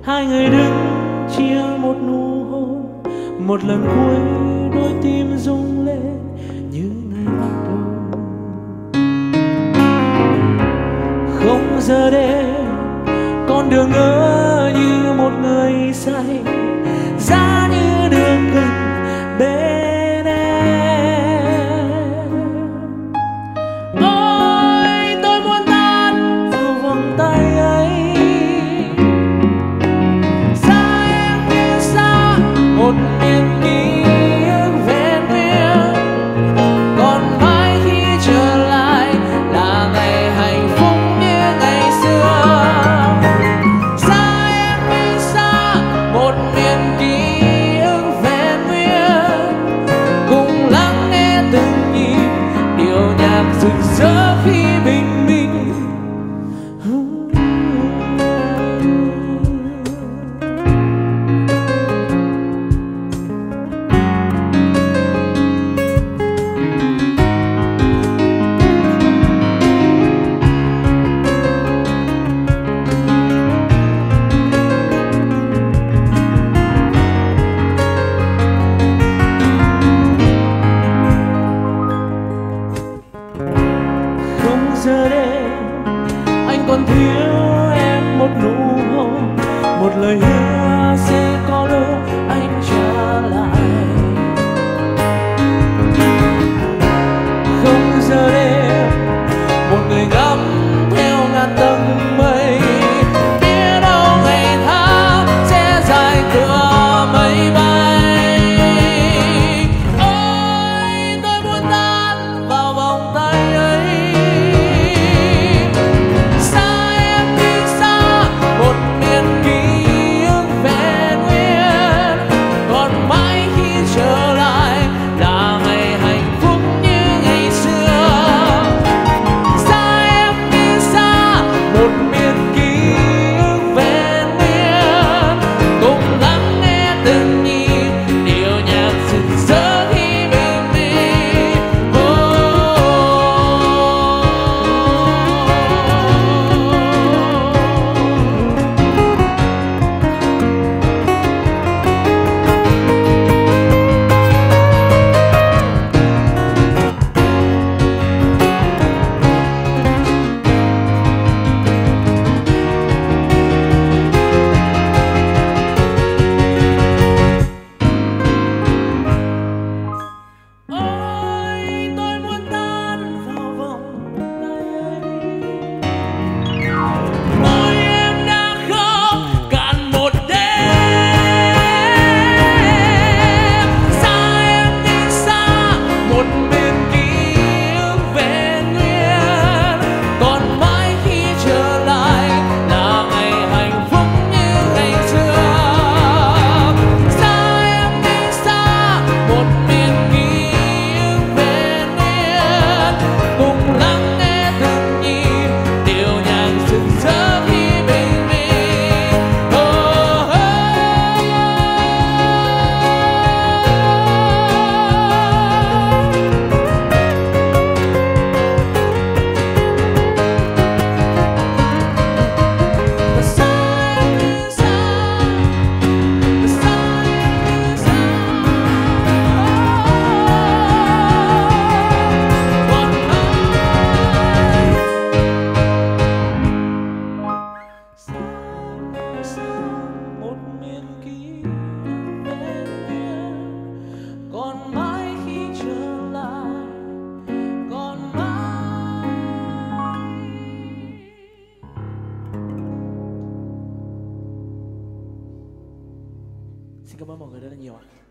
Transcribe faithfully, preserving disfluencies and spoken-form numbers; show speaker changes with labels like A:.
A: hai người đứng chia một nụ hôn, một lần cuối đôi tim rung lên như ngày bắt đầu. Không giờ đêm con đường ngỡ như một người say, giá như đường gần bên em. Ôi tôi muốn tan vào vòng tay ấy, xa em như xa một miền ký ức vẹn nguyên, còn mãi khi trở lại là ngày hạnh phúc như ngày xưa. Xa em như xa một miền ký ức vẹn nguyên, cùng lắng nghe từng nhịp điệu nhạc rực rỡ khi bình minh. Giờ đây anh còn thiếu em một nụ hôn, một lời hứa sẽ có lúc anh trả lại. Không giờ đây một người ngắm theo ngàn tầng mây, biết đâu ngày tháng sẽ dài tựa mây bay. Ôi tôi muốn tan vào vòng tay ấy, còn mãi khi trở lại, còn mãi. Xin cảm ơn mọi người rất là nhiều ạ.